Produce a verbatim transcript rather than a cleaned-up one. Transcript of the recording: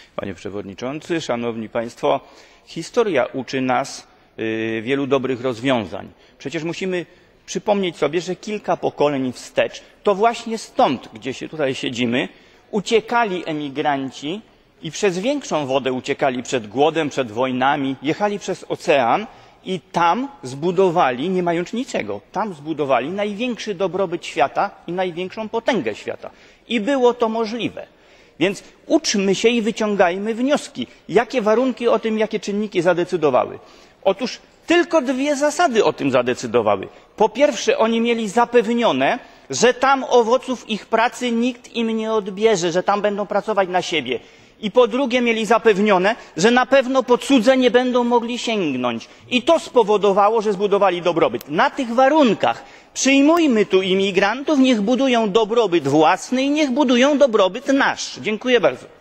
Panie Przewodniczący, Szanowni Państwo! Historia uczy nas wielu dobrych rozwiązań. Przecież musimy przypomnieć sobie, że kilka pokoleń wstecz to właśnie stąd, gdzie się tutaj siedzimy, uciekali emigranci i przez większą wodę uciekali przed głodem, przed wojnami, jechali przez ocean i tam zbudowali, nie mając niczego, tam zbudowali największy dobrobyt świata i największą potęgę świata. I było to możliwe. Więc uczmy się i wyciągajmy wnioski. Jakie warunki o tym, jakie czynniki zadecydowały? Otóż tylko dwie zasady o tym zadecydowały. Po pierwsze, oni mieli zapewnione, że tam owoców ich pracy nikt im nie odbierze, że tam będą pracować na siebie. I po drugie, mieli zapewnione, że na pewno po cudze nie będą mogli sięgnąć. I to spowodowało, że zbudowali dobrobyt. Na tych warunkach przyjmujmy tu imigrantów, niech budują dobrobyt własny i niech budują dobrobyt nasz. Dziękuję bardzo.